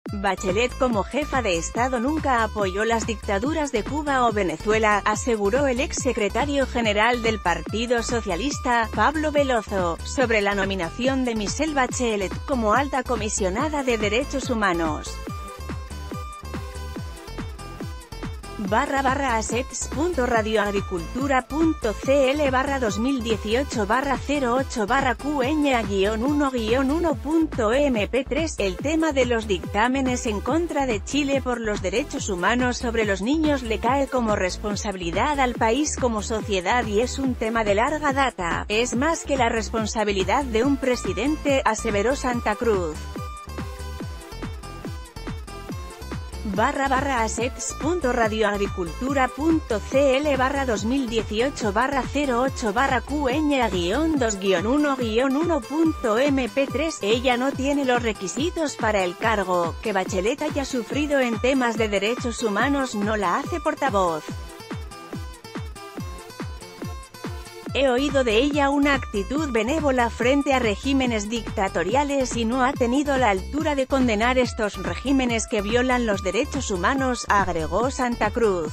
Bachelet como jefa de Estado nunca apoyó las dictaduras de Cuba o Venezuela, aseguró el exsecretario general del Partido Socialista, Pablo Veloso, sobre la nominación de Michelle Bachelet como alta comisionada de derechos humanos. /assets.radioagricultura.cl/2018/08/QN-1-1.mp3 El tema de los dictámenes en contra de Chile por los derechos humanos sobre los niños le cae como responsabilidad al país como sociedad y es un tema de larga data, es más que la responsabilidad de un presidente, aseveró Santa Cruz. /assets.radioagricultura.cl/2018/08/QN-2-1-1.mp3 Ella no tiene los requisitos para el cargo, que Bachelet haya sufrido en temas de derechos humanos no la hace portavoz. He oído de ella una actitud benévola frente a regímenes dictatoriales y no ha tenido la altura de condenar estos regímenes que violan los derechos humanos, agregó Santa Cruz.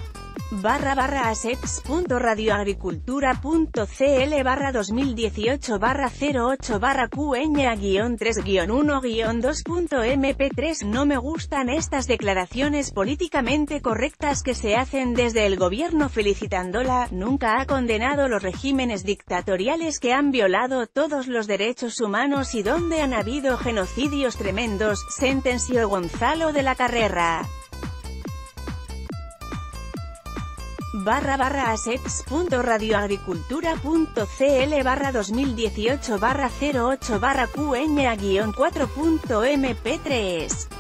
/assets.radioagricultura.cl/2018/08/QN-3-1-2.mp3 No me gustan estas declaraciones políticamente correctas que se hacen desde el gobierno felicitándola, nunca ha condenado los regímenes dictatoriales que han violado todos los derechos humanos y donde han habido genocidios tremendos, sentenció Gonzalo de la Carrera. /assets.radioagricultura.cl/2018/08/QN-4.mp3